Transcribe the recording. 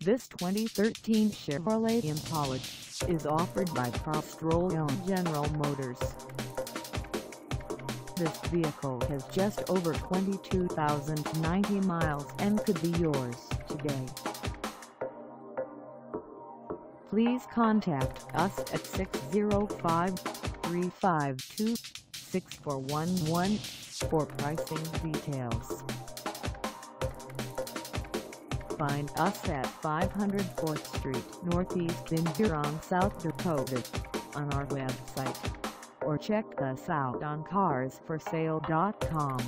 This 2013 Chevrolet Impala is offered by PROSTROLLO General Motors. This vehicle has just over 22,090 miles and could be yours today. Please contact us at 605-352-6411 for pricing details. Find us at 500 4th Street Northeast in Huron, South Dakota, on our website, or check us out on carsforsale.com.